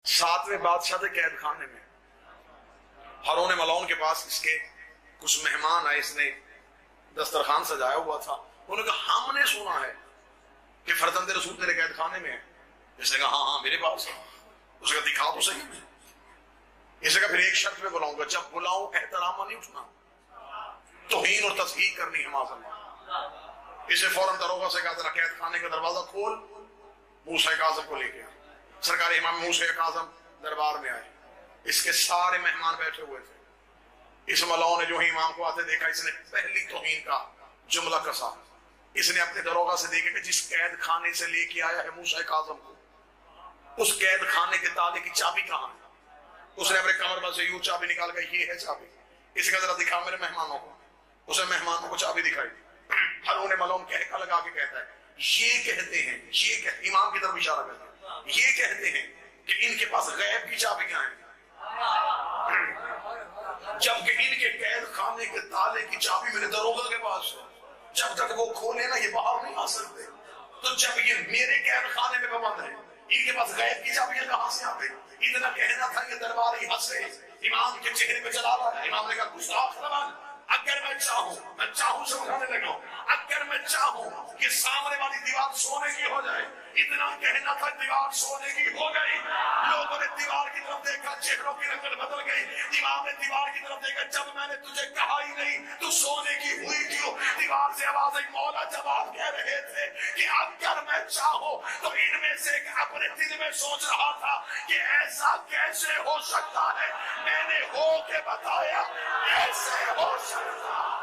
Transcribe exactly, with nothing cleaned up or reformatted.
ساتویں بادشاہ تھے قید خانے میں، ہارون ملعون کے پاس اس کے کچھ مہمان آئے، اس نے دسترخوان سجایا ہوا تھا، انہوں نے کہا ہم نے سنا ہے کہ فرزند رسول تیرے قید خانے میں ہے۔ اس نے کہا ہاں ہاں میرے پاس ہے۔ اس نے کہا دکھا تو صحیح میں۔ اس نے کہا پھر ایک شرط پہ بلاؤں گا، جب بلاؤں احترام نہیں اٹھنا، توہین اور تضحیق کرنی ہے معاذ اللہ۔ اسے فوراً دروگہ سے کہا ذرا قید خانے کا دروازہ کھول، موسیٰ کاظم کو لے گیا۔ سرکار امام موسیٰ کاظم دربار میں آئے، اس کے سارے مہمان بیٹھے ہوئے تھے۔ اس ملعون نے جو ہی امام کو آتے دیکھا، اس نے پہلی توہین کا جملہ کسا۔ اس نے اپنے دروگہ سے دیکھا کہ جس قید خانے سے لے کے آیا ہے موسیٰ کاظم کو، اس قید خانے کے تالے کی چابی کہاں ہے؟ اس نے اپنے کمر میں سے یوں چابی نکال کر یہ ہے چابی، اس کا ذرا دکھا میرے مہمانوں کو۔ اسے مہمانوں کو چابی دکھائی۔ ہارون ملعون کہہ لگا کے کہتا ہے یہ کہتے ہیں، یہ کہتے امام کی طرف اشارہ کرتے ہیں، یہ کہتے ہیں کہ ان کے پاس غیب کی چابیاں ہیں، جبکہ ان کے قید خانے کے تالے کی چابی میرے دروگہ کے پاس ہے۔ جب تک وہ کھولے نا یہ باہر نہیں آ سکتے۔ تو جب یہ میرے قید خانے میں پابند ہے، ان کے پاس غیب کی چابیاں کہاں سے آتے؟ اتنا کہنا تھا یہ درباری ہنسے، امام کے چہرے پہ چلا رہا ہے۔ امام نے کہا گستاخ زبان، اگر میں چاہوں میں چاہوں سمجھانے لگا ہوں، اگر میں چاہوں کہ سامنے والی دیوار سونے کی ہو جائے، اتنا کہنا تھا دیوار سونے کی ہو گئی۔ لوگوں نے دیوار کی طرف دیکھا، چہروں کی رنگت بدل گئی۔ امام نے دیوار کی طرف دیکھا، جب میں نے تجھے کہا ہی نہیں تو سونے کی ہوئی کیوں؟ دیوار سے آواز آئی، مولا جواب کہہ رہے تھے کہ اگر میں چاہوں تو ان میں سے ایک اپنے دل میں سوچ رہا تھا کہ ایسا کیسے ہو سکتا ہے، میں نے ہو کے بتایا ایسے ہو سکتا ہے۔